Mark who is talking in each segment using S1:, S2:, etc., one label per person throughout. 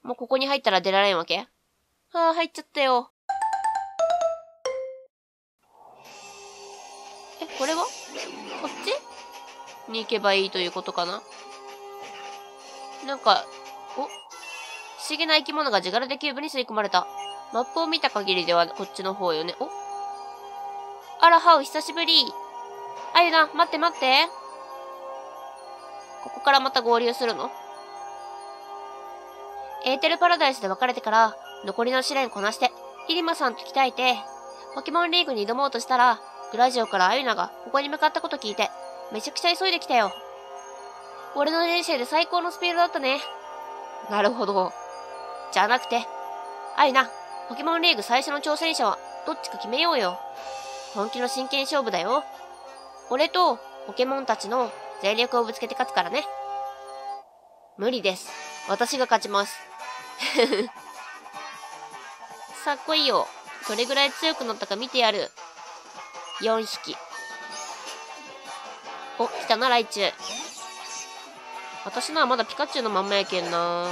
S1: もうここに入ったら出られんわけ？はあ、入っちゃったよ。これは？こっちに行けばいいということかな？なんか、不思議な生き物が自柄でキューブに吸い込まれた。マップを見た限りではこっちの方よね。あら、ハウ、久しぶり。あゆな、待って待って。ここからまた合流するの？エーテルパラダイスで別れてから、残りの試練こなして、イリマさんと鍛えて、ポケモンリーグに挑もうとしたら、グラジオからあゆながここに向かったこと聞いて、めちゃくちゃ急いできたよ。俺の人生で最高のスピードだったね。なるほど。じゃなくて、あゆな、ポケモンリーグ最初の挑戦者は、どっちか決めようよ。本気の真剣勝負だよ。俺と、ポケモンたちの全力をぶつけて勝つからね。無理です。私が勝ちます。さあ来いよ。どれぐらい強くなったか見てやる。4匹。来たな、ライチュウ。私のはまだピカチュウのまんまやけんな。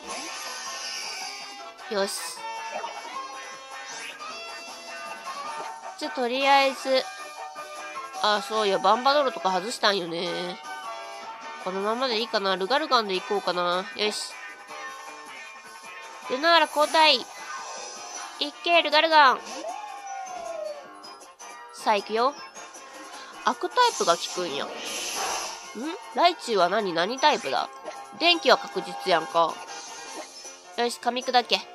S1: よし。とりあえず。そうよ。バンバドロとか外したんよね。このままでいいかな。ルガルガンで行こうかな。よし。ルナーラ交代。いっけ、ルガルガン。さあ、行くよ。悪タイプが効くんや。ライチュウは何タイプだ？電気は確実やんか。よし、噛み砕け。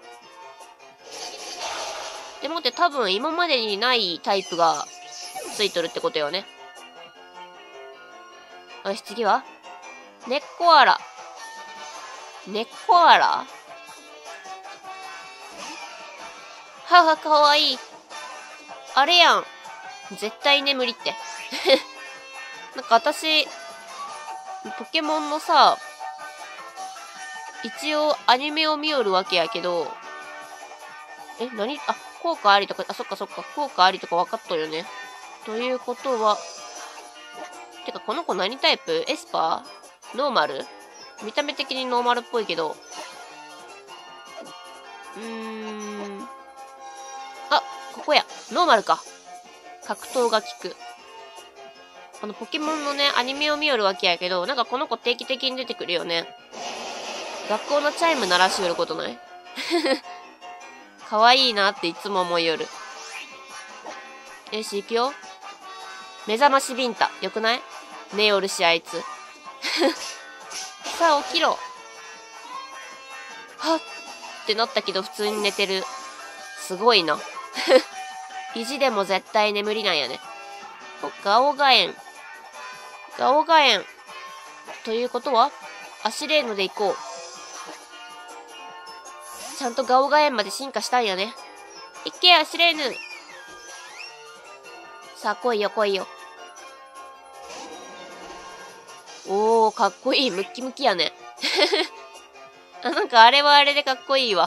S1: でもって多分今までにないタイプがついとるってことよね。よし、次はネッコアラ。ネッコアラ？はは、かわいい。あれやん。絶対眠りって。なんか私、ポケモンのさ、一応アニメを見よるわけやけど、効果ありとか、そっか、効果ありとか分かっとるよね。ということは、てかこの子何タイプ？エスパー？ノーマル？見た目的にノーマルっぽいけど。ここや。ノーマルか。格闘が効く。ポケモンのね、アニメを見よるわけやけど、なんかこの子定期的に出てくるよね。学校のチャイム鳴らしよることない？かわいいなっていつも思いよる。よし、行くよ。目覚ましビンタ。よくない？寝よるし、あいつ。さあ、起きろ。はっってなったけど、普通に寝てる。すごいな。意地でも絶対眠りなんやね。ガオガエン。ガオガエン。ということは、アシレーヌで行こう。ちゃんとガオガエンまで進化したんやね。いっけ、アシレーヌ。さあ、来いよ、来いよ。かっこいい。ムッキムキやね。なんかあれはあれでかっこいいわ。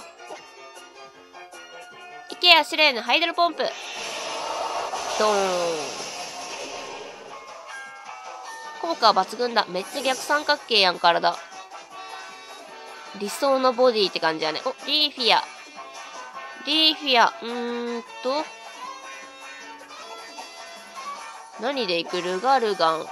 S1: いけ、アシレーヌ、ハイドロポンプ。ドーン。効果は抜群だ。めっちゃ逆三角形やん、体。理想のボディって感じやね。リーフィア。何で行く？ルガルガン。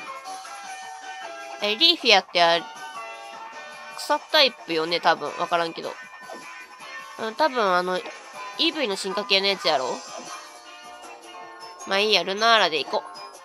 S1: リーフィアって草タイプよね、多分。わからんけど。多分EV の進化系のやつやろ？まあいいや、ルナーラで行こう。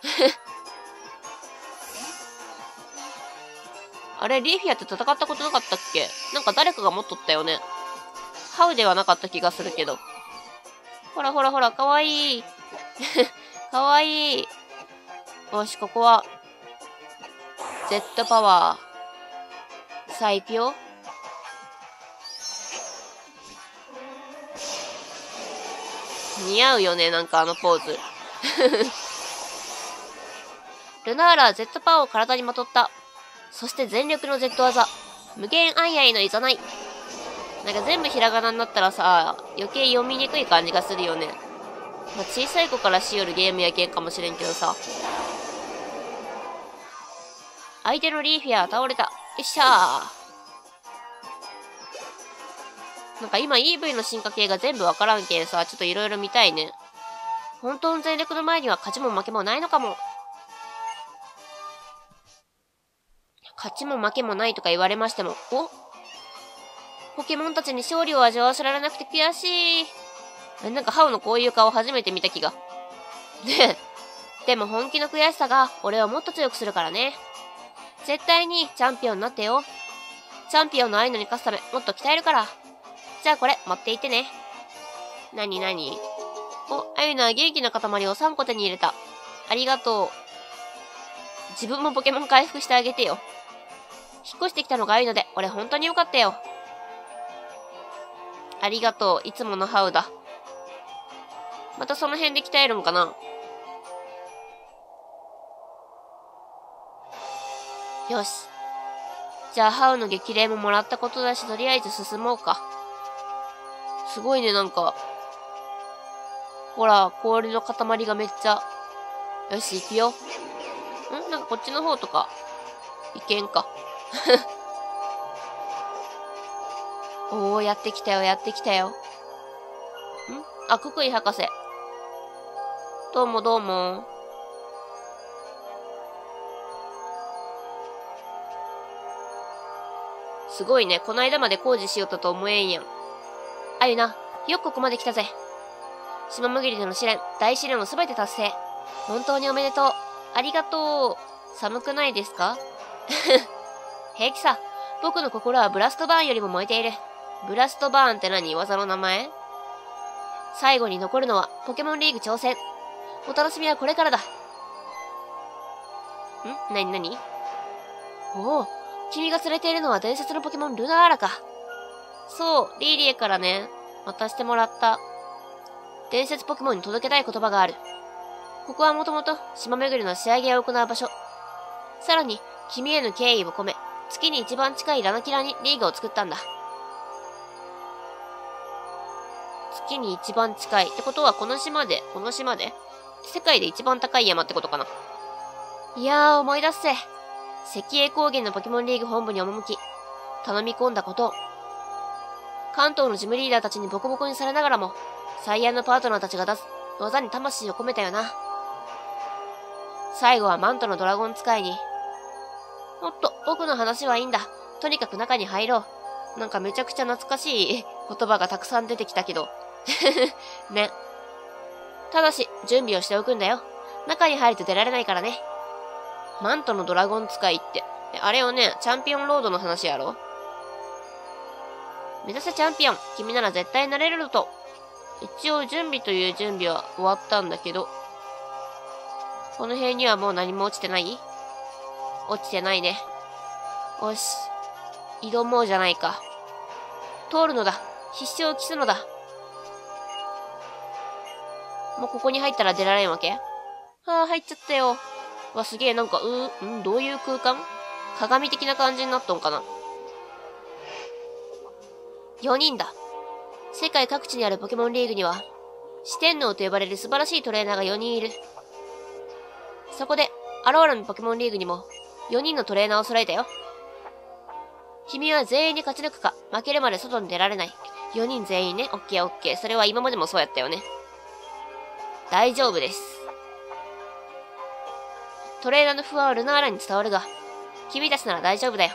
S1: あれ、リーフィアって戦ったことなかったっけ？なんか誰かが持っとったよね。ハウではなかった気がするけど。ほらほらほら、かわいい。かわいい。よし、ここは、Z パワー。さあ、行くよ。似合うよね、なんかあのポーズ。ルナーラは Z パワーを体にまとった。そして全力の Z 技。無限アイアイのいざない。なんか全部ひらがなになったらさ、余計読みにくい感じがするよね。まあ、小さい子からしよるゲームやけんかもしれんけどさ。相手のリーフィアは倒れた。よっしゃなんか今 EV の進化系が全部わからんけんさ、ちょっといろいろ見たいね。本当の全力の前には勝ちも負けもないのかも。勝ちも負けもないとか言われましても、ポケモンたちに勝利を味わわせられなくて悔しい。なんかハウのこういう顔初めて見た気が。ねえ。でも本気の悔しさが俺をもっと強くするからね。絶対にチャンピオンになってよ。チャンピオンのアイノに勝つためもっと鍛えるから。じゃあこれ持っていってね。なになに？アユナは元気な塊を3個手に入れた。ありがとう。自分もポケモン回復してあげてよ。引っ越してきたのがアユナで、俺本当によかったよ。ありがとう。いつものハウだ。またその辺で鍛えるんかな？よし。じゃあハウの激励ももらったことだし、とりあえず進もうか。すごいね、なんか。ほら、氷の塊がめっちゃ。よし、行くよ。なんかこっちの方とか、行けんか。おー、やってきたよ、やってきたよ。ククイ博士。どうもどうも。すごいね、こないだまで工事しよったと思えんやん。あゆな、よくここまで来たぜ。島潜りでの試練、大試練をすべて達成。本当におめでとう。ありがとう。寒くないですか？平気さ。僕の心はブラストバーンよりも燃えている。ブラストバーンって何？技の名前？最後に残るのはポケモンリーグ挑戦。お楽しみはこれからだ。なにおお、君が連れているのは伝説のポケモンルナーラか。そう、リーリエからね、渡してもらった。伝説ポケモンに届けたい言葉がある。ここはもともと島巡りの仕上げを行う場所。さらに、君への敬意を込め、月に一番近いラナキラにリーグを作ったんだ。月に一番近いってことはこの島で世界で一番高い山ってことかな。いやー、思い出すぜ。石英高原のポケモンリーグ本部に赴き、頼み込んだことを。関東のジムリーダーたちにボコボコにされながらも、最愛のパートナーたちが出す技に魂を込めたよな。最後はマントのドラゴン使いに。おっと、僕の話はいいんだ。とにかく中に入ろう。なんかめちゃくちゃ懐かしい言葉がたくさん出てきたけど。ね。ただし、準備をしておくんだよ。中に入ると出られないからね。マントのドラゴン使いって。あれよね、チャンピオンロードの話やろ？目指せチャンピオン。君なら絶対なれると。一応準備という準備は終わったんだけど。この辺にはもう何も落ちてない？落ちてないね。よし。挑もうじゃないか。通るのだ。必勝を期すのだ。もうここに入ったら出られんわけ？入っちゃったよ。わ、すげえ、なんか、どういう空間？鏡的な感じになっとんかな。4人だ。世界各地にあるポケモンリーグには、四天王と呼ばれる素晴らしいトレーナーが4人いる。そこで、アローラのポケモンリーグにも、4人のトレーナーを揃えたよ。君は全員に勝ち抜くか、負けるまで外に出られない。4人全員ね。オッケーオッケー。それは今までもそうやったよね。大丈夫です。トレーナーの不安はルナーラに伝わるが、君たちなら大丈夫だよ。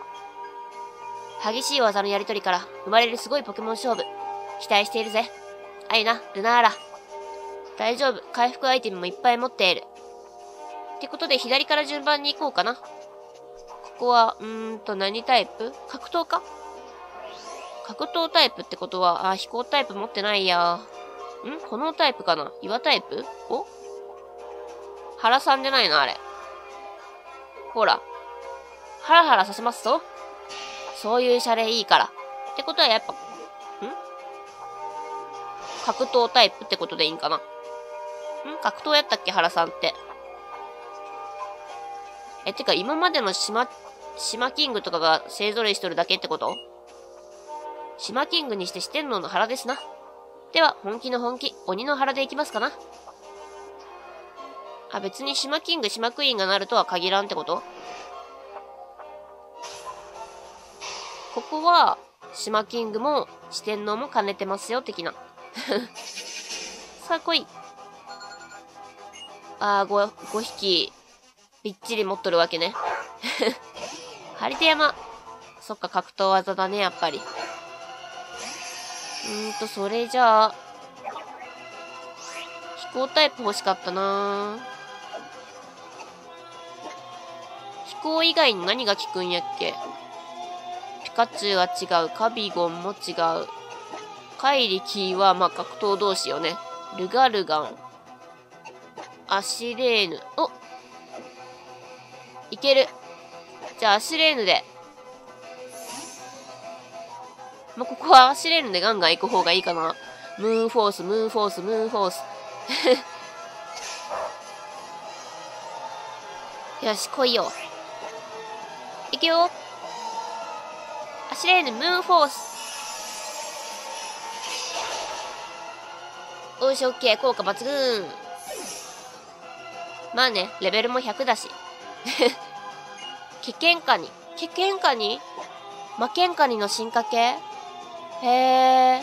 S1: 激しい技のやりとりから生まれるすごいポケモン勝負。期待しているぜ。あゆな、ルナーラ。大丈夫。回復アイテムもいっぱい持っている。ってことで左から順番に行こうかな。ここは、何タイプ？格闘か？格闘タイプってことは、飛行タイプ持ってないや。炎タイプかな？岩タイプ？原さんじゃないのあれ。ほら。ハラハラさせますと？そういうシャレいいから。ってことはやっぱ、格闘タイプってことでいいんかな？格闘やったっけ原さんって。てか今までの島キングとかが勢揃いしとるだけってこと？島キングにして四天王の原ですな。では、本気の本気、鬼の原でいきますかな。別に島キング、島クイーンがなるとは限らんってこと？ここは、 島キングも四天王も兼ねてますよ、的な。さあ、来い。5匹、びっちり持っとるわけね。張り手山。そっか、格闘技だね、やっぱり。それじゃあ、飛行タイプ欲しかったな。飛行以外に何が効くんやっけ。ピカチュウは違う。カビゴンも違う。怪力は、まあ、格闘同士よね。ルガルガン。アシレーヌ。お、いける。じゃあ、アシレーヌで。まあ、ここはアシレーヌでガンガン行く方がいいかな。ムーンフォース、ムーンフォース、ムーンフォース。よし、来いよ。行くよ。アシレーヌ、ムーンフォース。よし、オッケー。効果抜群。まあね、レベルも100だし。ケケンカニ。ケケンカニマケンカニの進化系へえ。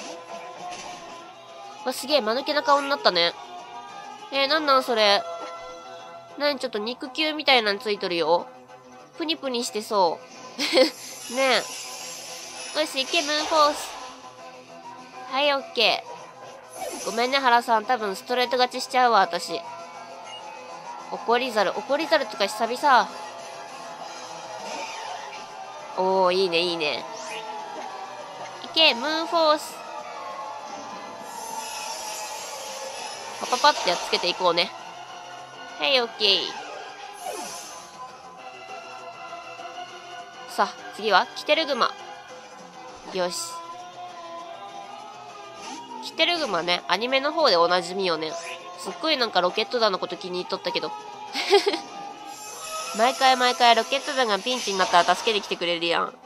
S1: すげえ、間抜けな顔になったね。なんなんそれ。ちょっと肉球みたいなんついとるよ。プニプニしてそう。ねえ。よし、行け、ムーンフォース。はい、オッケー。ごめんね、原さん。多分ストレート勝ちしちゃうわ、私。怒り猿。怒り猿とか久々。おー、いいね、いいね。いけ、ムーンフォース。パパパってやっつけていこうね。はい、オッケー。さあ、次は、キテルグマ。よし。キテルグマね、アニメの方でおなじみよね。すっごいなんかロケット団のこと気に入っとったけど。毎回毎回ロケット団がピンチになったら助けに来てくれるやん。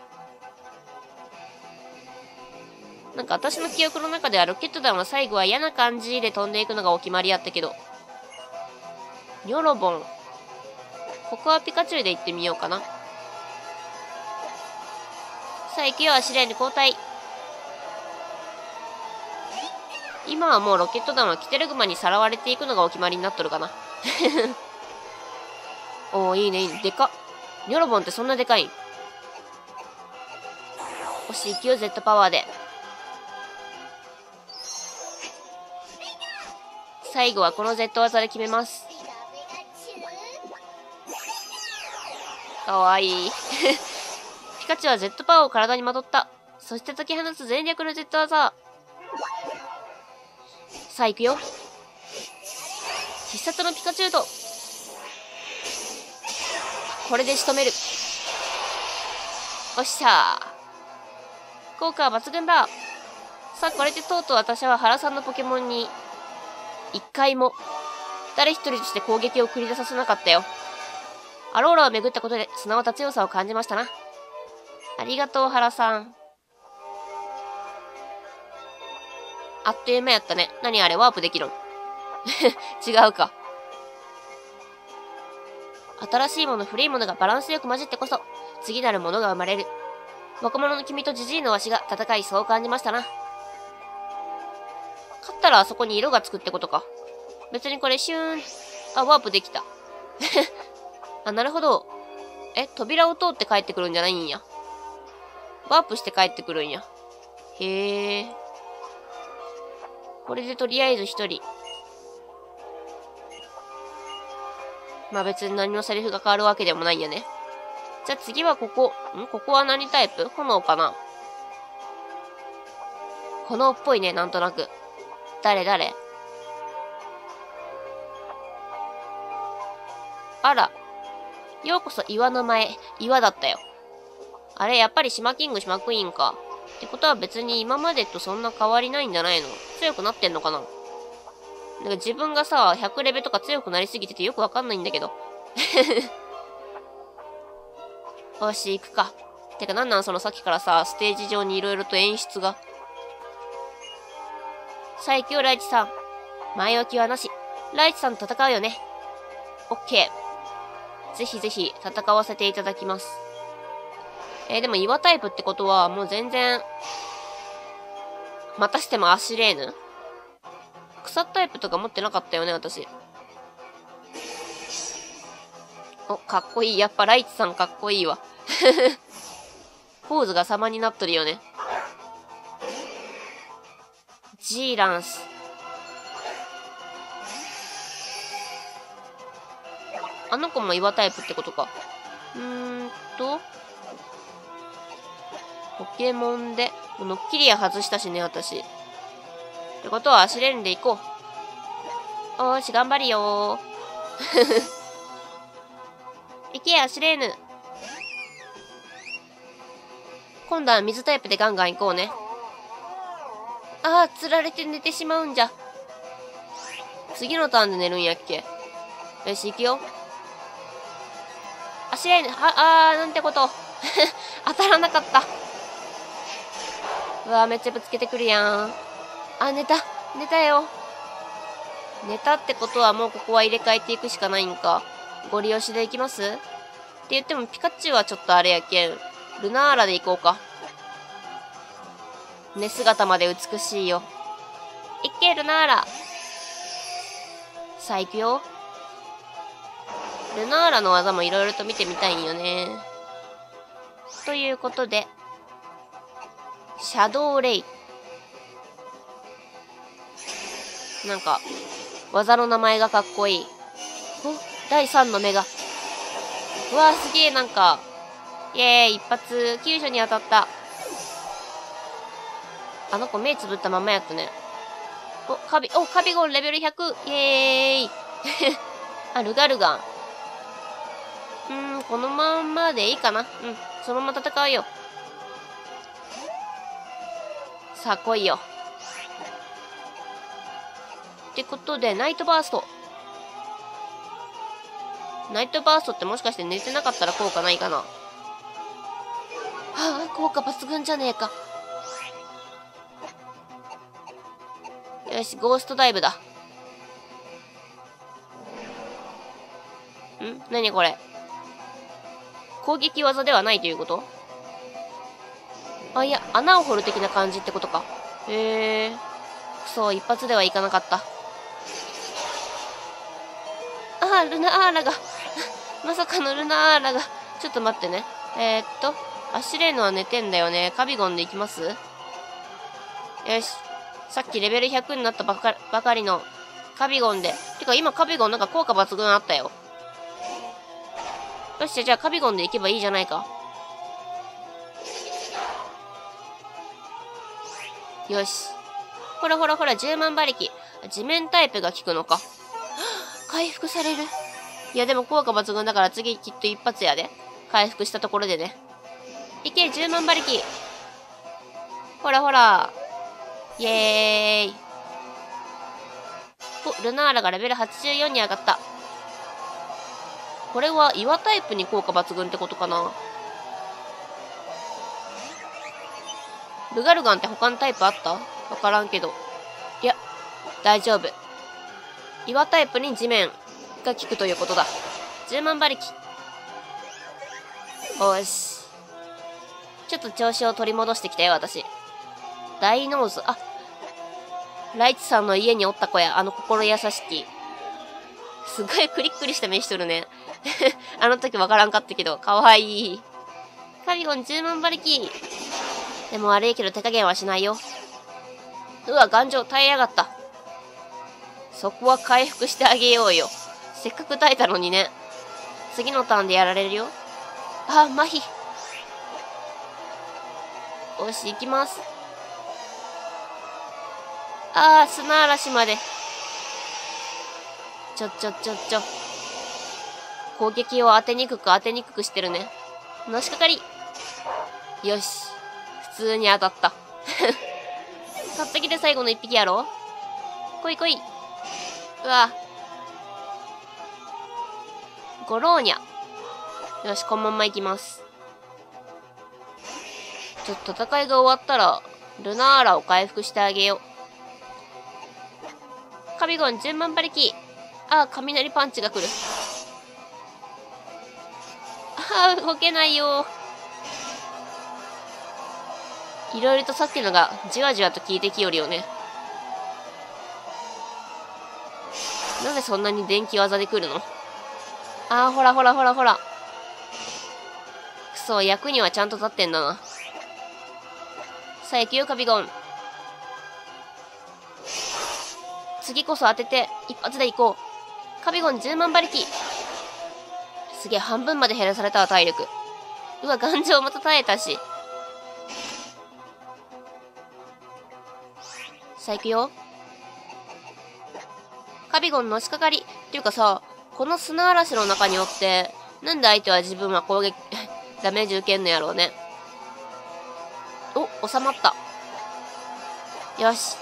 S1: なんか私の記憶の中ではロケット団は最後は嫌な感じで飛んでいくのがお決まりやったけど。ニョロボン。ここはピカチュウで行ってみようかな。さあ行くよ、アシレーヌ交代。今はもうロケット団はキテルグマにさらわれていくのがお決まりになっとるかな。おー、いいね、いいね。でかっ。ニョロボンってそんなでかいん？よし、行くよ、Z パワーで。最後はこの Z 技で決めます。かわいい。ピカチュウは Z パワーを体にまとった。そして解き放つ全力の Z 技。さあ行くよ。必殺のピカチュウと。これで仕留める。おっしゃー。効果は抜群だ。さあこれでとうとう私は原さんのポケモンに一回も誰一人として攻撃を繰り出させなかったよ。アローラを巡ったことで砂わた強さを感じましたな。ありがとう原さん。あっという間やったね。何あれワープできるん？違うか。新しいもの古いものがバランスよく混じってこそ次なるものが生まれる。若者の君とジジイのわしが戦いそう感じましたな。勝ったらあそこに色がつくってことか。別にこれシューン。あ、ワープできた。あ、なるほど。扉を通って帰ってくるんじゃないんや。ワープして帰ってくるんや。へえ。これでとりあえず一人。まあ別に何のセリフが変わるわけでもないんやね。じゃあ次はここ。ここは何タイプ？炎かな？炎っぽいね、なんとなく。誰あら。ようこそ岩の前。岩だったよ。あれ、やっぱり島キング、島クイーンか。ってことは別に今までとそんな変わりないんじゃないの？強くなってんのかな？なんか自分がさ、100レベとか強くなりすぎててよくわかんないんだけど。よし、行くか。てかなんそのさっきからさ、ステージ上に色々と演出が。さあ行くよ、ライチさん。前置きはなし。ライチさんと戦うよね。オッケー。ぜひぜひ戦わせていただきます。 でも岩タイプってことは、もう全然、またしてもアシレーヌ草タイプとか持ってなかったよね、私。お、かっこいい。やっぱライチさんかっこいいわ。ポーズが様になっとるよね。ジーランス。あの子も岩タイプってことか。ポケモンで、のっきりや外したしね、私。ってことは、アシレーヌで行こう。おーし、頑張りよー。行け、アシレーヌ。今度は水タイプでガンガン行こうね。ああ、釣られて寝てしまうんじゃ。次のターンで寝るんやっけ。よし、行くよ。アシレーヌ、なんてこと。当たらなかった。うわー、めっちゃぶつけてくるやん。あ、寝たよ。寝たってことはもうここは入れ替えていくしかないんか。ご利用しで行きますって言ってもピカチュウはちょっとあれやけん。ルナーラで行こうか。寝姿まで美しいよ。いっけ、ルナーラ。さあ、行くよ。ルナーラの技もいろいろと見てみたいんよね。ということで、シャドウレイ。なんか、技の名前がかっこいい。お、第3の目が。うわー、すげえ、なんか、イエーイ、一発、急所に当たった。あの子目つぶったままやったね。カビゴンレベル100、イエーイ。あ、ルガルガン。このまんまでいいかな。そのまま戦うよ。さあ、来いよ。ってことで、ナイトバースト。ナイトバーストってもしかして寝てなかったら効果ないかな。はあ、効果抜群じゃねえか。よし、ゴーストダイブだ。何これ。攻撃技ではないということ？あ、いや、穴を掘る的な感じってことか。へえ。くそ、一発ではいかなかった。あ、ルナーラが。まさかのルナーラが。ちょっと待ってね。アシュレーヌは寝てんだよね。カビゴンで行きます？よし。さっきレベル100になったばかりのカビゴンで。てか今カビゴンなんか効果抜群あったよ。よし、じゃあカビゴンで行けばいいじゃないか。よし。ほら、10万馬力。地面タイプが効くのか。回復される。いや、でも効果抜群だから次きっと一発やで。回復したところでね。いけ、10万馬力。ほら。イエーイ。ルナーラがレベル84に上がった。これは岩タイプに効果抜群ってことかな。ルガルガンって他のタイプあった？わからんけど。いや、大丈夫。岩タイプに地面が効くということだ。10万馬力。よし。ちょっと調子を取り戻してきたよ、私。大ノーズ。あ、ライチさんの家におった子や。あの心優しき。すごいクリックリした目しとるね。あの時わからんかったけど、かわいい。カビゴン10万馬力。でも悪いけど手加減はしないよ。うわ、頑丈、耐えやがった。そこは回復してあげようよ。せっかく耐えたのにね。次のターンでやられるよ。あ、麻痺。よし、行きます。あー、砂嵐まで。ちょ。攻撃を当てにくくしてるね。のしかかり。よし。普通に当たった。さっときで最後の一匹やろ。来い。うわ。ゴローニャ。よし、このまんま行きます。ちょっと戦いが終わったら、ルナーラを回復してあげよう。カビゴン10万馬力。ああ、雷パンチが来る。ああ、動けないよ。 いろいろとさっきのがじわじわと効いてきよるよね。なぜそんなに電気技で来るの？あー、ほらほらほらほら。くそ、役にはちゃんと立ってんだな。さあ、行くよ、カビゴン。次こそ当てて、一発で行こう。カビゴン10万馬力。すげえ、半分まで減らされたわ、体力。うわ、頑丈また耐えたし。さあ、行くよ。カビゴンのしかかり。っていうかさ、この砂嵐の中におって、なんで相手は自分は攻撃、ダメージ受けんのやろうね。お、収まった。よし。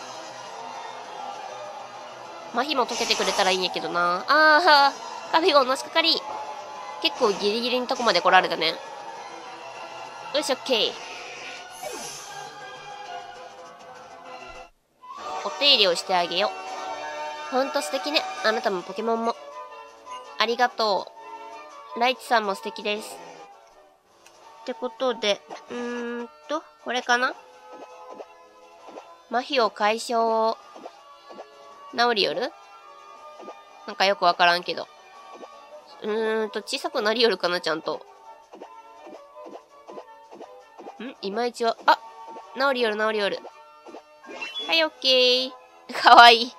S1: 麻痺も解けてくれたらいいんやけどな。あー、カビゴンのしかかり。結構ギリギリのとこまで来られたね。よし、オッケー。お手入れをしてあげよう。ほんと素敵ね。あなたもポケモンも。ありがとう。ライチさんも素敵です。ってことで、これかな？麻痺を解消。治りよる？なんかよくわからんけど。小さくなりよるかな、ちゃんと。いまいちは、あ、治りよる治りよる。はい、オッケー。かわいい。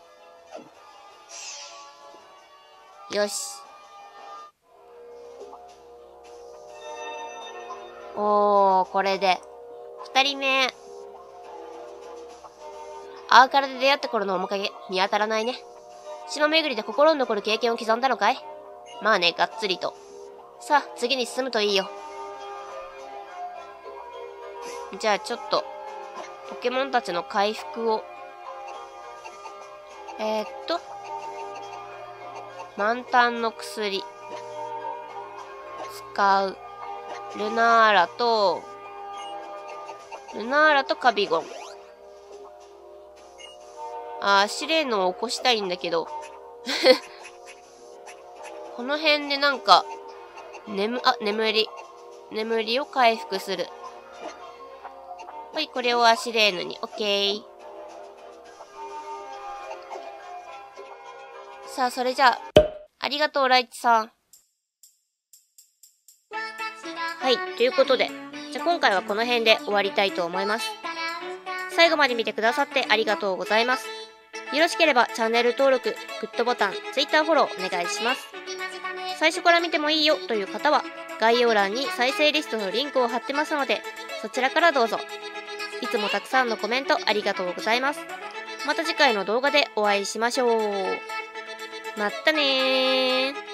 S1: よし。おー、これで。二人目。アーカラで出会った頃の面影、見当たらないね。島巡りで心に残る経験を刻んだのかい？まあね、がっつりと。さあ、次に進むといいよ。じゃあちょっと、ポケモンたちの回復を。満タンの薬。使う。ルナーラとカビゴン。シレーヌを起こしたいんだけど。この辺でなんか、眠りを回復する。はい、これをシレーヌに。オッケー。さあ、それじゃあ、ありがとう、ライチさん。はい、ということで、じゃあ今回はこの辺で終わりたいと思います。最後まで見てくださってありがとうございます。よろしければチャンネル登録、グッドボタン、Twitter フォローお願いします。最初から見てもいいよという方は、概要欄に再生リストのリンクを貼ってますので、そちらからどうぞ。いつもたくさんのコメントありがとうございます。また次回の動画でお会いしましょう。まったねー。